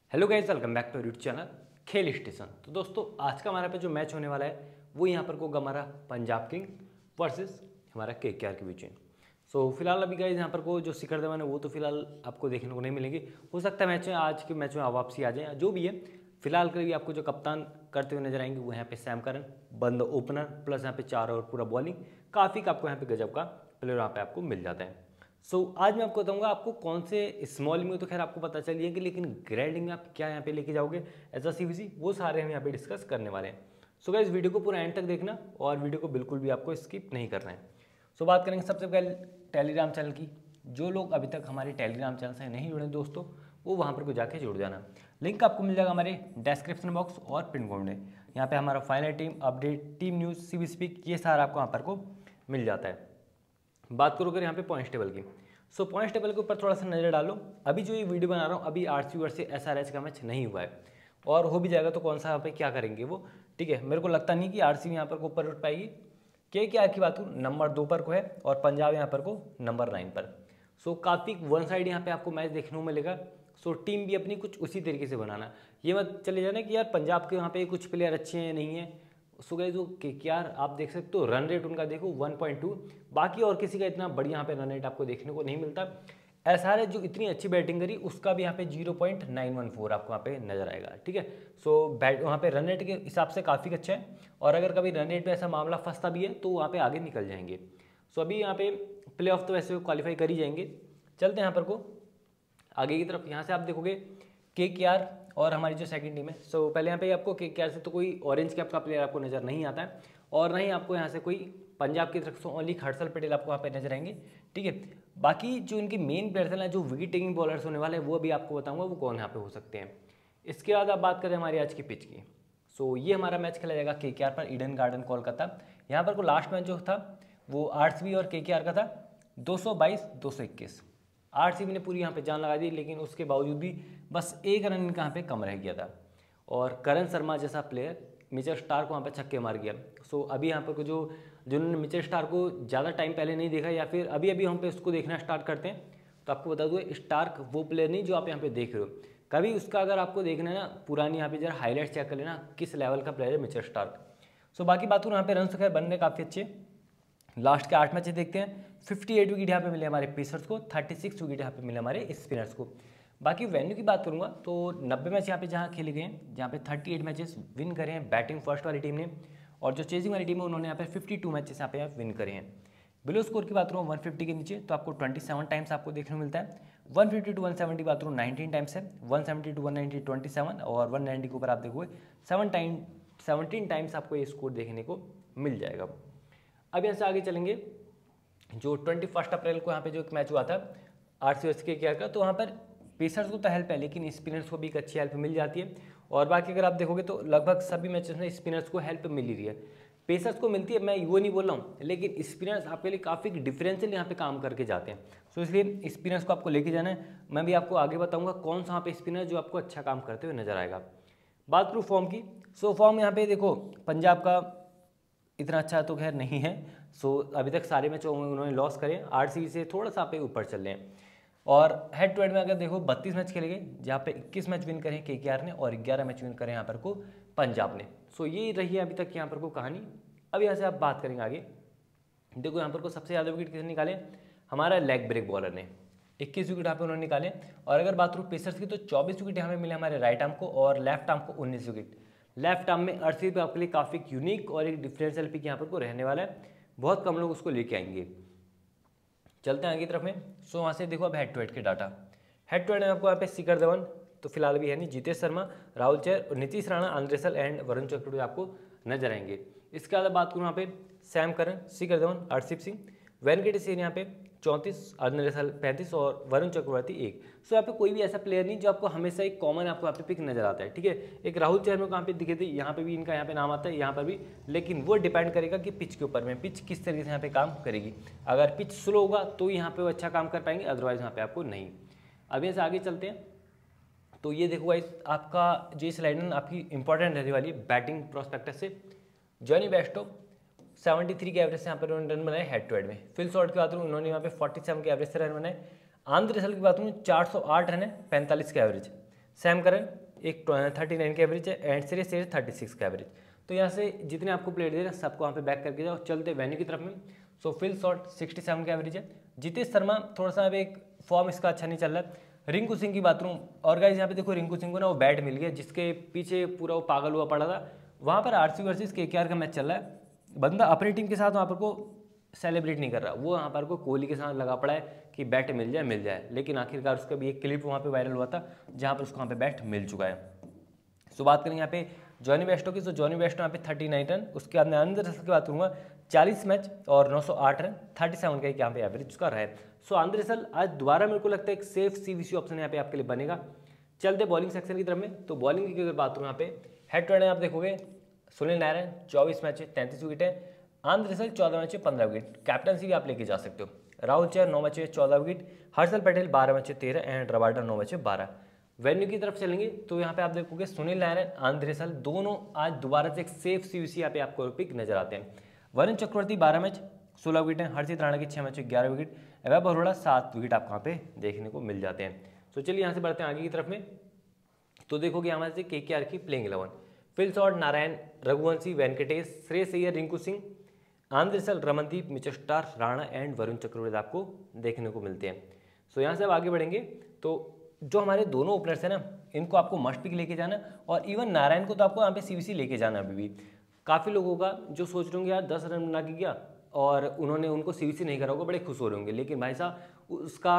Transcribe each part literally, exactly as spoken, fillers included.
Hello guys, welcome back to YouTube channel खेल station. तो दोस्तों, आज का हमारा पे जो मैच होने वाला है वो यहाँ पर को हमारा पंजाब किंग वर्सेस हमारा केकेआर के बीच में। सो फिलहाल अभी गाइस यहाँ पर को जो शिखर धवन है वो तो फिलहाल आपको देखने को नहीं मिलेंगे। हो सकता है मैच में आज के मैच में वापसी आ जाए, जो भी है। फिलहाल के लिए आपको जो कप्तान करते हुए नजर आएंगे वो यहाँ पे सैम करन, बंद ओपनर, प्लस यहाँ पे चार और पूरा बॉलिंग। काफ़ी का आपको यहाँ पे गजब का प्लेयर यहाँ पे आपको मिल जाता है। सो so, आज मैं आपको बताऊंगा आपको कौन से स्मॉल में तो खैर आपको पता चलिए कि लेकिन ग्रैंडिंग में आप क्या यहाँ पे लेके जाओगे एज अ सीवीसी, वो सारे हम यहाँ पे डिस्कस करने वाले हैं। सो so, गाइस वीडियो को पूरा एंड तक देखना और वीडियो को बिल्कुल भी आपको स्किप नहीं करना है। सो so, बात करेंगे सबसे पहले टेलीग्राम चैनल की। जो लोग अभी तक हमारे टेलीग्राम चैनल से नहीं जुड़े दोस्तों, वो वहाँ पर को जाके जुड़ जाना। लिंक आपको मिल जाएगा हमारे डिस्क्रिप्शन बॉक्स और पिन कमेंट में। यहाँ पे हमारा final team update, team news, CV speak, ये सारा आपको यहाँ पर को मिल जाता है। बात करो अगर यहाँ पे पॉइंट्स टेबल की, सो so, पॉइंट्स टेबल के ऊपर थोड़ा सा नजर डालो। अभी जो ये वीडियो बना रहा हूँ, अभी आरसीबी वर्सेस एसआरएच का मैच नहीं हुआ है, और हो भी जाएगा तो कौन सा यहाँ पे क्या करेंगे वो, ठीक है। मेरे को लगता नहीं कि आरसीबी यहाँ पर को ऊपर उठ पाएगी। के के आर की बात करूँ, नंबर दो पर को है और पंजाब यहाँ पर को नंबर नाइन पर। सो so, काफ़ी वन साइड यहाँ पे आपको मैच देखने को मिलेगा। सो so, टीम भी अपनी कुछ उसी तरीके से बनाना। ये मत चले जाना कि यार पंजाब के यहाँ पे कुछ प्लेयर अच्छे हैं नहीं है। सो गाइस, जो केकेआर आप देख सकते हो, रन रेट उनका देखो वन पॉइंट टू, बाकी और किसी का इतना बढ़िया यहाँ पे रन रेट आपको देखने को नहीं मिलता। एसआरएच जो इतनी अच्छी बैटिंग करी उसका भी यहाँ पे zero point nine one four आपको यहाँ पे नजर आएगा, ठीक है। सो बैट वहाँ पे रन रेट के हिसाब से काफ़ी अच्छा है, और अगर कभी रन रेट में ऐसा मामला फंसता भी है तो वहाँ पे आगे निकल जाएंगे। सो अभी यहाँ पे प्ले ऑफ तो वैसे क्वालिफाई कर ही जाएंगे। चलते हैं यहाँ पर को आगे की तरफ। यहाँ से आप देखोगे केकेआर और हमारी जो सेकंड टीम है। सो so, पहले यहाँ पे आपको केकेआर से तो कोई ऑरेंज कैप का प्लेयर आपको नज़र नहीं आता है, और ना ही आपको यहाँ से कोई पंजाब की तरफ से ओनली हर्षल पटेल आपको वहाँ पे नजर आएंगे, ठीक है। बाकी जो इनके मेन प्लेयर्स हैं, जो विकेट टेकिंग बॉलर्स होने वाले हैं, वो भी आपको बताऊंगा वो कौन यहाँ पे हो सकते हैं। इसके बाद आप बात करें हमारी आज की पिच की। सो so, ये हमारा मैच खेला जाएगा केकेआर पर, ईडन गार्डन कोलकाता। यहाँ पर को लास्ट मैच जो था वो आरसीबी और केकेआर का था, दो सौ बाईस दो सौ इक्कीस। आरसीबी ने पूरी यहाँ पे जान लगा दी, लेकिन उसके बावजूद भी बस एक रन इनका यहाँ पे कम रह गया था, और करण शर्मा जैसा प्लेयर मिचेल स्टार्क को यहाँ पे छक्के मार गया। सो अभी यहाँ पर जो जिन्होंने मिचेल स्टार्क को ज़्यादा टाइम पहले नहीं देखा, या फिर अभी अभी हम पे उसको देखना स्टार्ट करते हैं, तो आपको बता दूँ स्टार्क वो प्लेयर नहीं जो आप यहाँ पे देख रहे हो। कभी उसका अगर आपको देखना है ना, पुरानी यहाँ पे जरा हाईलाइट चेक कर लेना किस लेवल का प्लेयर है मिचेल स्टार्क। सो बाकी बात यहाँ पे रन खैर बनने काफ़ी अच्छे। लास्ट के आठ मैच देखते हैं, अट्ठावन विकेट यहाँ पे मिले हमारे पेसर्स को, छत्तीस विकेट यहाँ पे मिले हमारे स्पिनर्स को। बाकी वेन्यू की बात करूंगा तो नब्बे मैच यहाँ पे जहाँ खेले गए हैं, जहाँ पे अड़तीस मैचेस विन करे हैं बैटिंग फर्स्ट वाली टीम ने, और जो चेजिंग वाली टीम है उन्होंने यहाँ पे बावन मैचेस यहाँ पे विन करे हैं। बिलो स्कोर की बात करूँ एक सौ पचास के नीचे तो आपको सत्ताईस टाइम्स आपको देखने को मिलता है। एक सौ पचास टू एक सौ सत्तर बात करूँ उन्नीस टाइम्स है, एक सौ सत्तर टू एक सौ नब्बे सत्ताईस, और एक सौ नब्बे के ऊपर आप देखोगे सेवन टाइम सेवनटीन टाइम्स आपको ये स्कोर देखने को मिल जाएगा। अब यहाँ से आगे चलेंगे, जो ट्वेंटी फर्स्ट अप्रैल को यहाँ पे जो एक मैच हुआ था आरसीबी वर्सेस केकेआर का, तो वहाँ पर पेसर्स को तो हेल्प है, लेकिन स्पिनर्स को भी एक अच्छी हेल्प मिल जाती है। और बाकी अगर आप देखोगे तो लगभग सभी मैचेस में स्पिनर्स को हेल्प मिल ही रही है। पेसर्स को मिलती है, मैं वो नहीं बोल रहा हूँ, लेकिन स्पिनर्स आपके लिए काफ़ी डिफरेंशियल यहाँ पे काम करके जाते हैं। सो इसलिए स्पिनर्स को आपको लेके जाना है। मैं भी आपको आगे बताऊँगा कौन सा यहाँ पे स्पिनर जो आपको अच्छा काम करते हुए नजर आएगा। बात करूँ फॉर्म की, सो फॉर्म यहाँ पे देखो पंजाब का इतना अच्छा तो खैर नहीं है। सो अभी तक सारे मैच उन्होंने लॉस करे, आरसीबी से थोड़ा सा पे ऊपर चल रहे हैं। और हेड टू हेड में अगर देखो बत्तीस मैच खेले गए, जहाँ पे इक्कीस मैच विन करे केकेआर ने और ग्यारह मैच विन करे यहाँ पर को पंजाब ने। सो ये रही है अभी तक यहाँ पर को कहानी। अब यहाँ से आप बात करेंगे आगे, देखो यहाँ पर को सबसे ज़्यादा विकेट किसने निकाले, हमारा लेग ब्रेक बॉलर ने इक्कीस विकेट यहाँ पे उन्होंने निकाले। और अगर बात करूँ पेसर्स की तो चौबीस विकेट यहाँ पे मिले हमारे राइट आर्म को, और लेफ्ट आर्म को उन्नीस विकेट। लेफ्ट आर्म में आरसीबी पे आपके लिए काफ़ी यूनिक और एक डिफरेंशियल पिक यहाँ पर को रहने वाला है, बहुत कम लोग उसको लेके आएंगे। चलते हैं आगे की तरफ में। सो वहाँ से देखो अब हेड टू हेड के डाटा। हेड टू हेड में आपको यहाँ पे शिखर धवन तो फिलहाल भी है नहीं, Jitesh Sharma, Rahul Chahar, Nitish Rana, Andre Russell and Varun Chakravarthy आपको नजर आएंगे। इसके बाद बात करूँ यहाँ पे सैम करन, शिखर धवन, हरदीप सिंह, वेंकटेश अय्यर यहाँ पे चौंतीस, आंद्रे रसेल पैंतीस और वरुण चक्रवर्ती एक। सो यहाँ पे कोई भी ऐसा प्लेयर नहीं जो आपको हमेशा एक कॉमन आपको यहाँ पे पिक नजर आता है, ठीक है। एक राहुल चहर में कहाँ पे दिखे थे, यहाँ पे भी इनका यहाँ पे नाम आता है, यहाँ पर भी, लेकिन वो डिपेंड करेगा कि पिच के ऊपर में पिच किस तरीके से यहाँ पे काम करेगी। अगर पिच स्लो होगा तो यहाँ पे वो अच्छा काम कर पाएंगे, अदरवाइज यहाँ पे आपको नहीं। अब यहाँ से आगे चलते हैं, तो ये देखो गाइस आपका जो स्लाइड आपकी इंपॉर्टेंट रहने वाली है बैटिंग प्रोस्पेक्टस से। जॉनी बेस्टो तिहत्तर के एवरेज से यहाँ पर उन्होंने रन बनाए हेड टू हेड में। फिल शॉर्ट की बात करूँ उन्होंने यहाँ पे सैंतालीस के एवरेज से रन बनाए। आंद्रे रसेल की बात करूँ चार सौ आठ रन है पैंतालीस के एवरेज। सैम करन एक थर्टी नाइन का एवरेज है and Shreyas Iyer thirty six का एवरेज। तो यहाँ से जितने आपको प्लेयर दे रहे हैं सबको वहाँ पे बैक करके जाओ। चलते वेन्यू की तरफ में। So Phil shot sixty seven का एवरेज है। जितेश शर्मा थोड़ा सा अब एक फॉर्म इसका अच्छा नहीं चल रहा है। रिंकू सिंह की बात करूँ और गाइस यहाँ पे देखो रिंकू सिंह को ना वो बैट मिल गया जिसके पीछे पूरा वो पागल हुआ पड़ा था। वहाँ पर आरसी वर्सेस केकेआर का मैच चल रहा है, बंदा अपनी टीम के साथ वहाँ पर को सेलिब्रेट नहीं कर रहा, वो वहाँ पर को कोहली के साथ लगा पड़ा है कि बैट मिल जाए मिल जाए, लेकिन आखिरकार उसका भी एक क्लिप वहाँ पे वायरल हुआ था जहाँ पर उसको वहाँ पे बैट मिल चुका है। सो बात करेंगे यहाँ पे जॉनी बेस्टो की। तो जॉनी बेस्टो यहाँ पे थर्टी नाइन रन, उसके बाद मैं आनंद रसल की बात करूँगा चालीस मैच और नौ सौ आठ रन, थर्टी सेवन का यहाँ पे एवरेज उसका रहा है। सो आनंद रसल आज दोबारा मेरे को लगता है एक सेफ सीवीसी ऑप्शन यहाँ पे आपके लिए बनेगा। चलते बॉलिंग सेक्शन की तरफ में। तो बॉलिंग की अगर बात करूँ यहाँ पे हेड टू हेड आप देखोगे सुनील नारायण चौबीस मैच तैंतीस विकेट है, आनंद रसल चौदह मैच पंद्रह विकेट, कैप्टनसी भी आप लेके जा सकते हो। राहुल चहर नौ मैच चौदह विकेट, हर्षल पटेल बारह मैच तेरह एंड रबाडा नौ मैच बारह। वेन्यू की तरफ चलेंगे तो यहाँ पे आप देखोगे सुनील नारायण आनंद रसल दोनों आज दोबारा से एक सेफ सीवीसी यहाँ पे आपको पिक नजर आते हैं। वरुण चक्रवर्ती बारह मैच सोलह विकेट हैं, हर्षित राणा की छः मैच ग्यारह विकेट, वैभव अरोड़ा सात विकेट आपको यहाँ पे देखने को मिल जाते हैं। तो चलिए यहाँ से बढ़ते हैं आगे की तरफ में। तो देखोगे हमारे से केकेआर की playing eleven Phil shot Narayan, Raghuvanshi, Venkatesh, Shreyas Iyer, Rinku Singh, Anand Russell, Ramandeep, Mitchell Starc, Rana and Varun Chakravarthy आपको देखने को मिलते हैं। सो यहाँ से अब आगे बढ़ेंगे तो जो हमारे दोनों ओपनर्स हैं ना इनको आपको मस्ट पिक लेके जाना, और इवन नारायण को तो आपको यहाँ पे सीवीसी लेके जाना। अभी भी काफ़ी लोगों का जो सोच रहे होंगे यार दस रन बना के गया और उन्होंने उनको सीवीसी नहीं करा होगा, बड़े खुश हो रहे होंगे, लेकिन भाई साहब उसका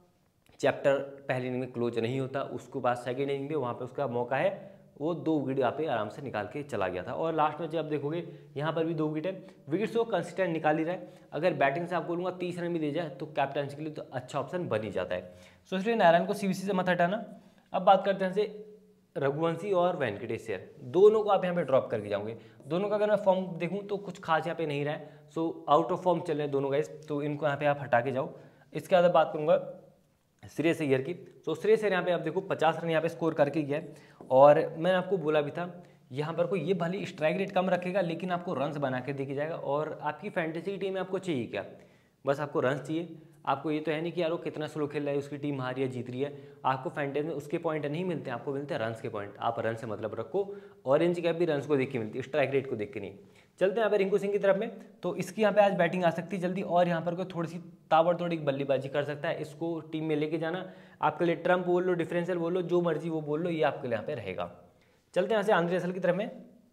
चैप्टर पहले इनिंग में क्लोज नहीं होता, उसके बाद सेकेंड इनिंग में वहाँ पे उसका मौका है, वो दो विकेट यहाँ पे आराम से निकाल के चला गया था। और लास्ट में जब आप देखोगे यहाँ पर भी दो विकेट है, विकेट से वो कंसिस्टेंट निकाल ही रहा है। अगर बैटिंग से आपको बोलूँगा तीस रन भी दे जाए तो कैप्टनसी के लिए तो अच्छा ऑप्शन बन ही जाता है। सो इसलिए नारायण को सीवीसी से मत हटाना। अब बात करते हैं से रघुवंशी और वेंकटेश अय्यर, दोनों को आप यहाँ पे ड्रॉप करके जाओगे। दोनों का अगर मैं फॉर्म देखूँ तो कुछ खास यहाँ पे नहीं रहा है, सो आउट ऑफ फॉर्म चल रहे हैं दोनों गाइस, तो इनको यहाँ पे आप हटा के जाओ। इसके बाद बात करूँगा श्रेयस अय्यर की। तो श्रेयस अय्यर यहाँ पे आप देखो पचास रन यहाँ पे स्कोर करके गया है, और मैंने आपको बोला भी था यहाँ पर को ये भले स्ट्राइक रेट कम रखेगा लेकिन आपको रन्स बना के देके जाएगा। और आपकी फैंटेसी की टीम में आपको चाहिए क्या, बस आपको रन्स चाहिए। आपको ये तो है नहीं कि यार वो कितना स्लो खेल रहा है उसकी टीम हारी या जीत रही है, आपको फैंटेसी में उसके पॉइंट नहीं मिलते, आपको मिलते हैं रन्स के पॉइंट। आप रन से मतलब रखो, ऑरेंज कैप भी रन्स को देख के मिलती है, स्ट्राइक रेट को देख के नहीं। चलते हैं यहाँ पे रिंकू सिंह की तरफ में। तो इसकी यहाँ पे आज बैटिंग आ सकती है जल्दी, और यहाँ पर कोई थोड़ी सी ताबड़तोड़ एक बल्लेबाजी कर सकता है, इसको टीम में लेके जाना आपके लिए। ट्रम्प बोल लो, डिफरेंशियल बोल लो, जो मर्जी वो बोल लो, ये आपके लिए यहाँ पे रहेगा। चलते हैं यहाँ से आनंद रसल की तरफ में।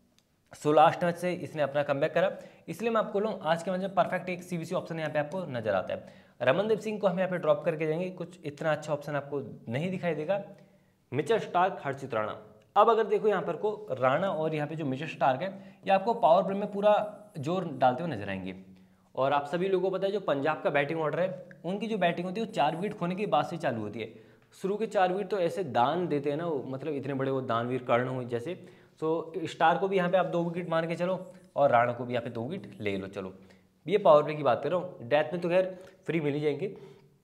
सो लास्ट मैच से इसने अपना कमबैक करा, इसलिए मैं आपको बोलूँ आज के मैच में परफेक्ट एक सीवीसी ऑप्शन यहाँ पे आपको नजर आता है। रमनदीप सिंह को हम यहाँ पे ड्रॉप करके जाएंगे, कुछ इतना अच्छा ऑप्शन आपको नहीं दिखाई देगा। Mitchell Starc, Harshit Rana. अब अगर देखो यहाँ पर को राणा और यहाँ पे जो मिचेल स्टार्क है ये आपको पावर प्ले में पूरा जोर डालते हुए नजर आएंगे। और आप सभी लोगों को पता है जो पंजाब का बैटिंग ऑर्डर है उनकी जो बैटिंग होती है वो चार विकेट खोने के बाद से चालू होती है। शुरू के चार विकेट तो ऐसे दान देते हैं ना, मतलब इतने बड़े वो दानवीर कर्ण हुए जैसे। सो स्टार को भी यहाँ पे आप दो विकेट मान के चलो और राणा को भी यहाँ पे दो विकेट ले लो। चलो ये पावर प्ले की बात कर रहा हूँ, डेथ में तो खैर फ्री मिल ही जाएंगे।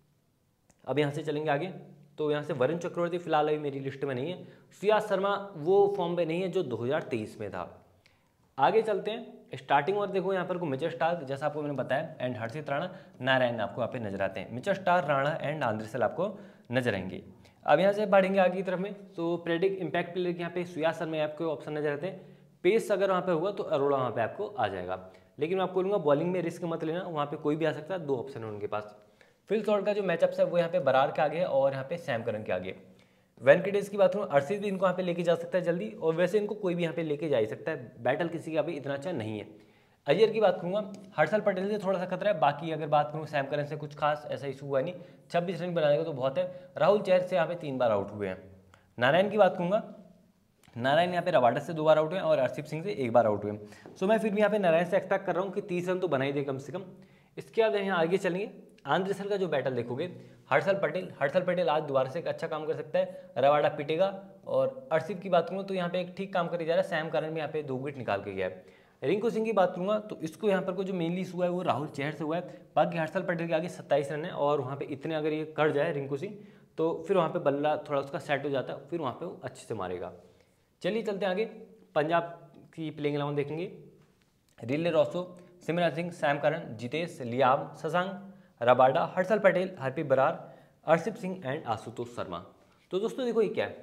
अब यहाँ से चलेंगे आगे। तो यहाँ से वरुण चक्रवर्ती फिलहाल अभी मेरी लिस्ट में नहीं है, सुयाश शर्मा वो फॉर्म पे नहीं है जो दो हज़ार तेईस में था। आगे चलते हैं स्टार्टिंग और देखो यहाँ पर को मिचेल स्टार्क जैसा आपको मैंने बताया एंड हर्षित राणा, नारायण आपको यहाँ पे नजर आते हैं। Mitchell Starc, Rana and Anand Russell आपको नजर आएंगे। अब यहाँ से बढ़ेंगे आगे की तरफ में। तो प्रेडिक्ट इम्पैक्ट प्लेयर के यहाँ पे सुयाश शर्मा आपको ऑप्शन नजर आते हैं। पेस अगर वहाँ पे होगा तो अरोड़ा वहाँ पे आपको आ जाएगा, लेकिन मैं आपको बोलूँगा बॉलिंग में रिस्क मत लेना, वहाँ पे कोई भी आ सकता है, दो ऑप्शन है उनके पास। फिल शॉट का जो मैचअप्स है वो यहाँ पे बरार के आगे है और यहाँ पे सैम करन के आगे। वेंकटेश की बात करूँ अर्षित भी इनको यहाँ पे लेके जा सकता है जल्दी, और वैसे इनको कोई भी यहाँ पे लेके जा ही सकता है, बैटल किसी का भी इतना अच्छा नहीं है। अय्यर की बात करूँगा हर्षल पटेल से थोड़ा सा खतरा है, बाकी अगर बात करूँ सैम करन से कुछ खास ऐसा इशू हुआ नहीं, छब्बीस रन बनाने का तो बहुत है। राहुल चहर से यहाँ पे तीन बार आउट हुए हैं। नारायण की बात करूँगा, नारायण यहाँ पे रबाडा से दो बार आउट हुए और अर्षित सिंह से एक बार आउट हुए। सो मैं फिर भी यहाँ पे नारायण से एक्सपेक्ट कर रहा हूँ कि तीस रन तो बना ही दे कम से कम। इसके बाद यहाँ आगे चलेंगे, आनंद रसल का जो बैटल देखोगे हर्षल पटेल, हर्षल पटेल आज दोबारा से एक अच्छा काम कर सकता है, रबाडा पिटेगा। और अर्षित की बात करूँ तो यहाँ पे एक ठीक काम कर जा रहा है, सैम करन भी यहाँ पे दो विकेट निकाल के गया है। रिंकू सिंह की बात करूँगा तो इसको यहाँ पर को जो मेनली इशू है वो राहुल चहर से हुआ है, बाकी हर्षल पटेल के आगे सत्ताईस रन है, और वहाँ पे इतने अगर ये कर जाए रिंकू सिंह तो फिर वहाँ पे बल्ला थोड़ा उसका सेट हो जाता है, फिर वहाँ पे वो अच्छे से मारेगा। चलिए चलते हैं आगे, पंजाब की प्लेइंग इलेवन देखेंगे। Rilee Rossouw, Simran Singh, Sam Curran, Jitesh, Liam, Shashank, Rabada, Harshal Patel, Harpreet Brar, Arshit Singh and Ashutosh Sharma. तो दोस्तों देखो ये क्या है,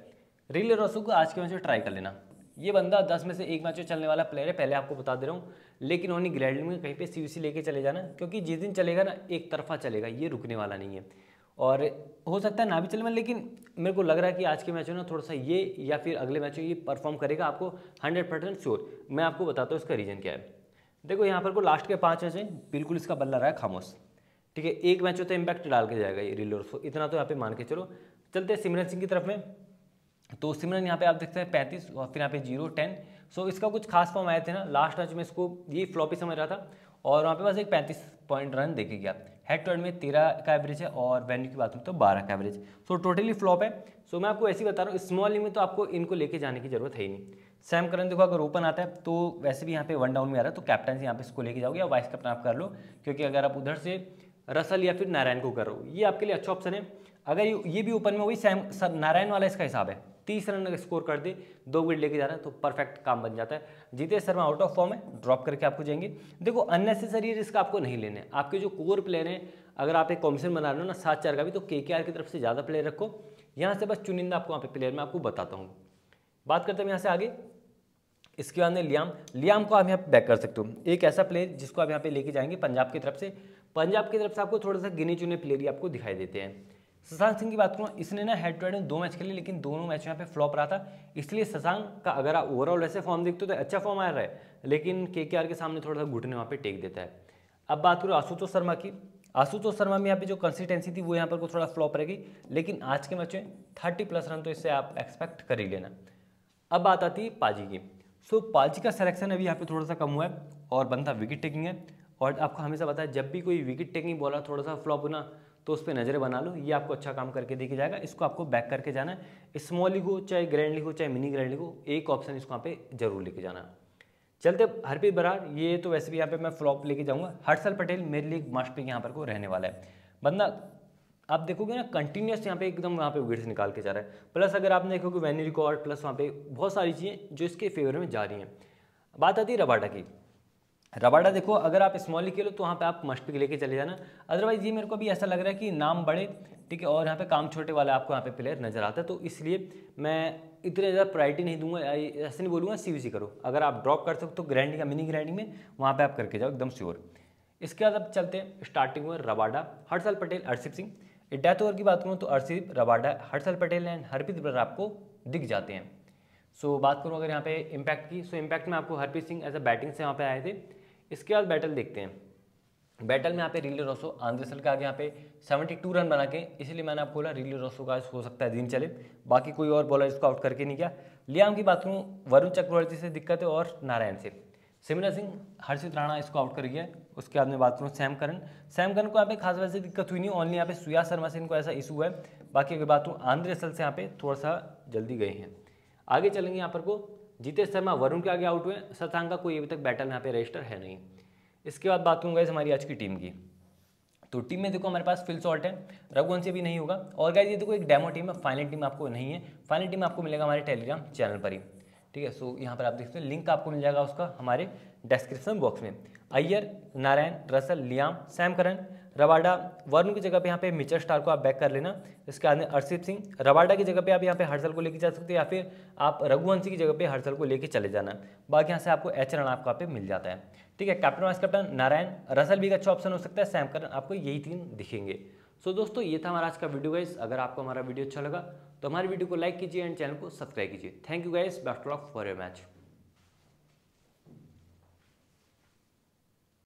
रिले रोसो को आज के मैच में ट्राई कर लेना। ये बंदा दस में से एक मैच में चलने वाला प्लेयर है, पहले आपको बता दे रहा हूँ, लेकिन ओनली ग्रैंडलिंग में कहीं पे सीवीसी लेके चले जाना, क्योंकि जिस दिन चलेगा ना एक तरफा चलेगा, ये रुकने वाला नहीं है और हो सकता है ना भी चले, लेकिन मेरे को लग रहा है कि आज के मैच में ना थोड़ा सा ये या फिर अगले मैच में ये परफॉर्म करेगा, आपको हंड्रेड परसेंट श्योर। मैं आपको बताता हूँ इसका रीज़न क्या है। देखो यहाँ पर को लास्ट के पाँच मैच में बिल्कुल इसका बल्ला रहा है खामोश, ठीक है। एक मैच होता है इम्पैक्ट डाल के जाएगा ये रिले रोसो, इतना तो यहाँ पे मान के चलो। चलते हैं सिमरन सिंह की तरफ में। तो सिमरन यहाँ पे आप देखते हैं पैंतीस और फिर यहाँ पे जीरो टेन। सो इसका कुछ खास फॉर्म आए थे ना लास्ट मैच में, इसको ये फ्लॉप ही समझ रहा था और वहाँ पे बस एक पैंतीस पॉइंट रन देके गया। हेड टू हेड में तेरह का एवरेज है और वेन्यू की बात करूँ तो बारह का एवरेज। सो टोटली फ्लॉप है। सो मैं आपको ऐसे ही बता रहा हूँ, स्मॉल लीग में तो आपको इनको लेके जाने की जरूरत है ही नहीं। सैम करन देखो अगर ओपन आता है तो वैसे भी यहाँ पे वन डाउन में आ रहा है, तो कैप्टन यहाँ पे इसको लेके जाओगे या वाइस कैप्टन आप कर लो, क्योंकि अगर आप उधर से रसल या फिर नारायण को कर रहे हो ये आपके लिए अच्छा ऑप्शन है। अगर ये भी ओपन में वही सैम नारायण वाला इसका हिसाब है, तीस रन अगर स्कोर कर दे, दो विकेट लेके जा रहा है तो परफेक्ट काम बन जाता है। Jitesh Sharma out of form है, ड्रॉप करके आपको जाएंगे। देखो अननेसेसरी रिस्क आपको नहीं लेने, आपके जो कोर प्लेयर हैं, अगर आप एक कॉम्बिनेशन बना रहे हो ना सात चार का भी, तो केकेआर की तरफ से ज़्यादा प्लेयर रखो। यहाँ से बस चुनिंदा आपको वहाँ पे प्लेयर मैं आपको बताता हूँ। बात करते हैं यहाँ से आगे। इसके बाद में लियाम लियाम को आप यहाँ पे बैक कर सकते हो, एक ऐसा प्लेयर जिसको आप यहाँ पे लेके जाएंगे पंजाब की तरफ से। पंजाब की तरफ से आपको थोड़ा सा गिने चुने प्लेयर ही आपको दिखाई देते हैं। शशांक सिंह की बात करूँ, इसने ना हेड टू हेड में दो मैच खेले, लेकिन दोनों मैच यहाँ पे फ्लॉप रहा था, इसलिए शशांक का अगर आप ओवरऑल वैसे फॉर्म देखते हो तो अच्छा फॉर्म आ रहा है, लेकिन केकेआर के सामने थोड़ा सा घुटने वहाँ पे टेक देता है। अब बात करूँ आशुतोष शर्मा की। आशुतोष शर्मा में यहाँ पे जो कंसिस्टेंसी थी वो यहाँ पर को थोड़ा फ्लॉप रहेगी, लेकिन आज के मैच में थर्टी प्लस रन तो इससे आप एक्सपेक्ट कर ही लेना। अब बात आती है पाजी की। सो पाजी का सिलेक्शन अभी यहाँ पे थोड़ा सा कम हुआ है और बंदा विकेट टेकिंग है, और आपको हमेशा पता है जब भी कोई विकेट टेकिंग बॉलर थोड़ा सा फ्लॉप हो ना तो उस पर नज़रें बना लो, ये आपको अच्छा काम करके देके जाएगा। इसको आपको बैक करके जाना है, स्मॉल लीग हो चाहे ग्रैंड लीग हो चाहे मिनी ग्रैंड लीग हो, एक ऑप्शन इसको यहाँ पे जरूर लेके जाना। चलते हरप्रीत बराड़, ये तो वैसे भी यहाँ पे मैं फ्लॉप लेके जाऊँगा। हर्षल पटेल मेरे लिए मस्ट पिक यहाँ पर को रहने वाला है। बंदा आप देखोगे ना कंटिन्यूस यहाँ पे एकदम वहाँ पे विकेट से निकाल के जा रहा है, प्लस अगर आपने देखोगे वेन्यू रिकॉर्ड प्लस वहाँ पे बहुत सारी चीज़ें जो इसके फेवर में जा रही हैं। बात आती है रबाडा की। रबाडा देखो अगर आप स्मॉल लीग खेलो तो वहाँ पे आप मस्ट पिक लेके चले जाना, अदरवाइज ये मेरे को भी ऐसा लग रहा है कि नाम बड़े, ठीक है, और यहाँ पे काम छोटे वाले आपको यहाँ पे प्लेयर नजर आता है, तो इसलिए मैं इतने ज़्यादा प्रायोरिटी नहीं दूंगा। ऐसे नहीं बोलूँगा सीवीसी करो, अगर आप ड्रॉप कर सकते हो ग्रैंडिंग या मिनी ग्रैंडिंग में वहाँ पर आप करके जाओ एकदम श्योर। इसके बाद अब चलते हैं स्टार्टिंग में Rabada, Harshal Patel, Arshdeep Singh. Death over की बात करूँ तो अर्शदीप, रबाडा, हर्षल पटेल एंड हरप्रीत बराड़ आपको दिख जाते हैं। सो बात करूँ अगर यहाँ पे इम्पैक्ट की, सो इम्पैक्ट में आपको Harpreet Singh as a batting से यहाँ पे आए थे। इसके बाद बैटल देखते हैं। बैटल में यहाँ पे रिले रोसो, आंद्रेसल का आगे यहाँ पे बहत्तर रन बना के, इसलिए मैंने आपको बोला रिले रोसो का हो सकता है दिन चले, बाकी कोई और बॉलर इसको आउट करके नहीं गया। लियाम की बात करूँ, वरुण चक्रवर्ती से दिक्कत है और नारायण से। सिमरन सिंह, हर्षित राणा इसको आउट कर गया है। उसके बाद में बात करूँ सैम करन, सैम करन को यहाँ पे खास वजह से दिक्कत हुई नहीं, ओनली यहाँ पे सुया शर्मा से इनको ऐसा इशू है। बाकी अगर बात करूँ आंद्रेसल से यहाँ पे थोड़ा सा जल्दी गए हैं। आगे चलेंगे यहाँ पर को जितेश शर्मा, वरुण के आगे आउट हुए, शशांक का कोई अभी तक बैटल में यहाँ पे रजिस्टर है नहीं। इसके बाद बात करूँगा हमारी आज की टीम की। तो टीम में देखो हमारे पास फिल शॉर्ट है, रघुवंशी भी नहीं होगा, और गाइस ये देखो एक डेमो टीम है, फाइनल टीम आपको नहीं है। फाइनल टीम आपको मिलेगा हमारे टेलीग्राम चैनल पर ही, ठीक है। सो यहाँ पर आप देखते हैं लिंक आपको मिल जाएगा उसका हमारे डिस्क्रिप्शन बॉक्स में। Iyer, Narayan, Russell, Liam, Sam Curran, Rabada, Varun की जगह पे यहाँ पे मिचेल स्टार को आप बैक कर लेना। इसके बाद में अर्शदीप सिंह, रबाडा की जगह पे आप यहाँ पे हर्षल को लेके जा सकते हैं, या फिर आप रघुवंशी की जगह पे हर्षल को लेके चले जाना। बाकी यहाँ से आपको एच रन आपको यहाँ पे मिल जाता है, ठीक है। Captain vice captain Narayan, Russell भी एक अच्छा ऑप्शन हो सकता है, सैम करन, आपको यही तीन दिखेंगे। सो दोस्तों ये था हमारा आज का वीडियो गाइस। अगर आपको हमारा वीडियो अच्छा लगा तो हमारी वीडियो को लाइक कीजिए एंड चैनल को सब्सक्राइब कीजिए। Thank you guys, best of luck for your match.